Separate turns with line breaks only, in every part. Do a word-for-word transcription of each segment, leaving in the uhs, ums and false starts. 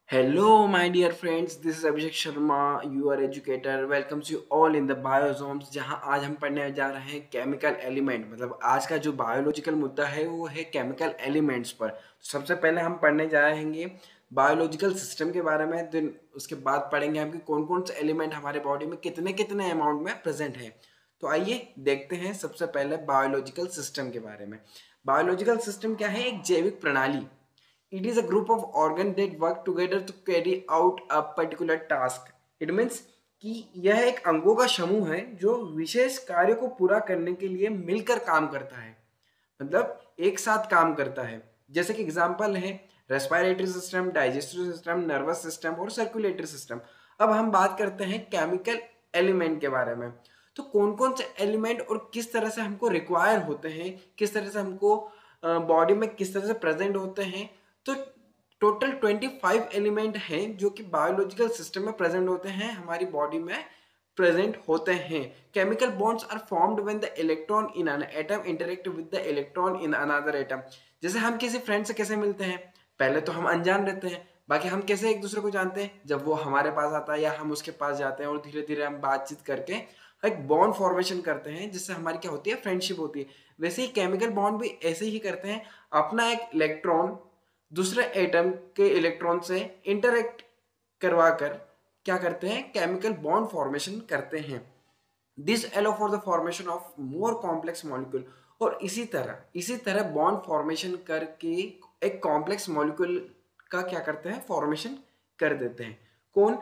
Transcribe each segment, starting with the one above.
Hello, my dear friends. This is Abhishek Sharma. You are educator. Welcomes you all in the biosomes. जहां आज हम पढ़ने जा रहे हैं केमिकल एलिमेंट। मतलब आज का जो बायोलॉजिकल मुद्दा है वो है केमिकल एलिमेंट्स पर। तो सबसे पहले हम पढ़ने जा रहे हैं बायोलॉजिकल सिस्टम के बारे में। दिन उसके बाद पढ़ेंगे हम कि कौन कौन से एलिमेंट हमारे बॉडी में कितने कितने अमाउंट में प्रेजेंट हैं। तो आइए देखते हैं सबसे पहले बायोलॉजिकल सिस्टम के बारे में। बायोलॉजिकल सिस्टम क्या है? एक जैविक प्रणाली। It is a group of organs that work together to carry out a particular task. It means कि यह एक अंगों का समूह है जो विशेष कार्य को पूरा करने के लिए मिलकर काम करता है, मतलब एक साथ काम करता है। जैसे कि एग्जांपल है respiratory system, digestive system, nervous system और सर्कुलेटरी सिस्टम। अब हम बात करते हैं केमिकल एलिमेंट के बारे में। तो कौन कौन से एलिमेंट और किस तरह से हमको रिक्वायर होते हैं, किस तरह से हमको बॉडी में किस तरह से प्रेजेंट होते हैं। तो टोटल पच्चीस एलिमेंट हैं जो कि बायोलॉजिकल सिस्टम में प्रेजेंट होते हैं, हमारी बॉडी में प्रेजेंट होते हैं। Chemical bonds are formed when the electron in an atom interact with the electron in another atom. जैसे हम किसी फ्रेंड से कैसे मिलते हैं? पहले तो हम अनजान रहते हैं, बाकी हम कैसे एक दूसरे को जानते हैं? जब वो हमारे पास आता है या हम उसके पास जाते हैं और धीरे धीरे हम बातचीत करके एक बॉन्ड फॉर्मेशन करते हैं, जिससे हमारी क्या होती है, फ्रेंडशिप होती है। वैसे ही केमिकल बॉन्ड भी ऐसे ही करते हैं। अपना एक इलेक्ट्रॉन दूसरे एटम के इलेक्ट्रॉन से इंटरेक्ट करवा कर क्या करते हैं, केमिकल बॉन्ड फॉर्मेशन करते हैं। This allow for the formation of more complex molecule. और इसी तरह इसी तरह बॉन्ड फॉर्मेशन करके एक कॉम्प्लेक्स मॉलिक्यूल का क्या करते हैं, फॉर्मेशन कर देते हैं। कौन?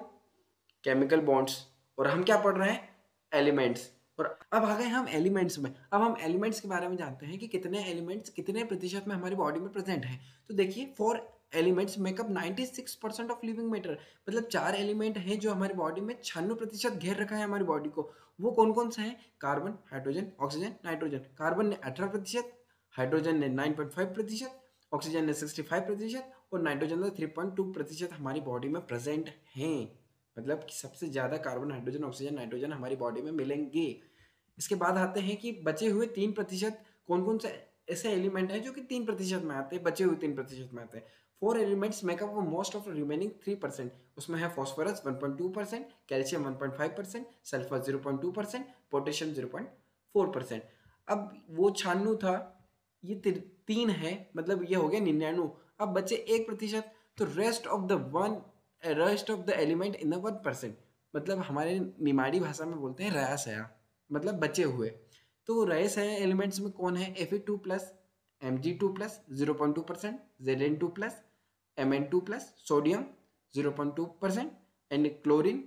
Chemical bonds. और हम क्या पढ़ रहे हैं? एलिमेंट्स। और अब आ गए हम एलिमेंट्स में। अब हम एलिमेंट्स के बारे में जानते हैं कि कितने एलिमेंट्स कितने प्रतिशत में हमारी बॉडी में प्रेजेंट हैं। तो देखिए, फोर एलिमेंट्स मेकअप छियानवे परसेंट ऑफ लिविंग मैटर। मतलब चार एलिमेंट हैं जो हमारी बॉडी में छियानवे प्रतिशत घेर रखा है हमारी बॉडी को। वो कौन कौन से हैं? Carbon, hydrogen, oxygen, nitrogen. Carbon ने अठारह प्रतिशत, हाइड्रोजन ने नौ पॉइंट पाँच प्रतिशत, ऑक्सीजन ने पैंसठ प्रतिशत और नाइट्रोजन ने तीन पॉइंट दो प्रतिशत हमारी बॉडी में प्रेजेंट हैं। मतलब कि सबसे ज़्यादा कार्बन, हाइड्रोजन, ऑक्सीजन, नाइट्रोजन हमारी बॉडी में मिलेंगे। इसके बाद आते हैं कि बचे हुए तीन प्रतिशत कौन कौन से ऐसे एलिमेंट हैं जो कि तीन प्रतिशत में आते हैं, बचे हुए तीन प्रतिशत में आते हैं। Four elements make up most of remaining three percent. उसमें है phosphorus one point two percent, calcium one point five percent, sulphur zero point two percent, potassium zero point four percent. अब वो छियानवे था, ये तीन है, मतलब ये हो गया निन्यानवे। अब बचे एक प्रतिशत। तो rest of the one rest of the element in the one percent, मतलब हमारे निमाड़ी भाषा में बोलते हैं रया सया, मतलब बचे हुए। तो रहे सया एलिमेंट्स में कौन है? F E two plus, M G two plus zero point two percent, Z N two plus, M N two plus, sodium zero point two percent and chlorine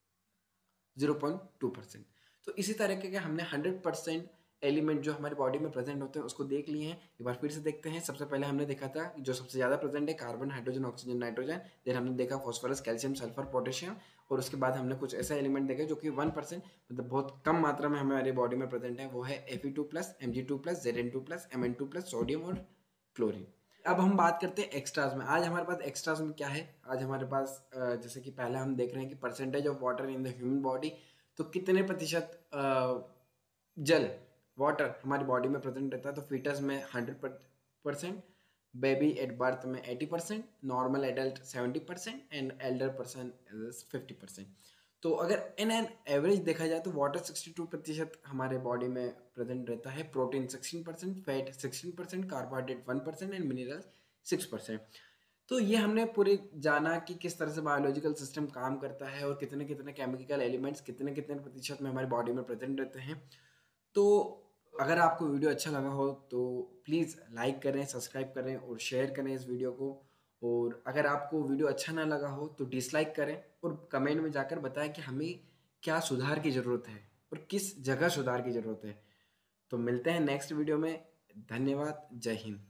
zero point two percent. तो इसी तरह के हमने hundred percent element जो हमारी body में present होते हैं उसको देख लिए हैं। एक बार फिर से देखते हैं। सबसे पहले हमने देखा था जो सबसे ज़्यादा प्रेजेंट है carbon, hydrogen, oxygen, nitrogen. Then हमने देखा फॉस्फोरस, कैल्शियम, सल्फर, पोटेशियम। और उसके बाद हमने कुछ ऐसे एलिमेंट देखे जो कि वन परसेंट, मतलब बहुत कम मात्रा में हमारी बॉडी में प्रेजेंट है। वो है F E two plus, M G two plus, Z N two plus, M N two plus, sodium और क्लोरीन। अब हम बात करते हैं एक्स्ट्राज में। आज हमारे पास एक्स्ट्राज में क्या है? आज हमारे पास जैसे कि पहले हम देख रहे हैं कि percentage of water in the human body. तो कितने प्रतिशत जल, वाटर हमारी बॉडी में प्रेजेंट रहता है? तो फीटस में hundred percent, baby at birth में eighty percent, normal adult seventy percent and elder person fifty percent. तो अगर इन एन एवरेज देखा जाए तो वाटर सिक्सटी टू प्रतिशत हमारे बॉडी में प्रेजेंट रहता है, protein sixteen percent, fat sixteen percent, carbohydrate one percent and mineral six percent. तो ये हमने पूरी जाना कि किस तरह से बायोलॉजिकल सिस्टम काम करता है और कितने कितने केमिकल एलिमेंट्स कितने कितने प्रतिशत में हमारी बॉडी में प्रेजेंट रहते हैं। तो अगर आपको वीडियो अच्छा लगा हो तो प्लीज़ लाइक करें, सब्सक्राइब करें और शेयर करें इस वीडियो को। और अगर आपको वीडियो अच्छा ना लगा हो तो डिसलाइक करें और कमेंट में जाकर बताएं कि हमें क्या सुधार की ज़रूरत है और किस जगह सुधार की ज़रूरत है। तो मिलते हैं नेक्स्ट वीडियो में। धन्यवाद। जय हिंद।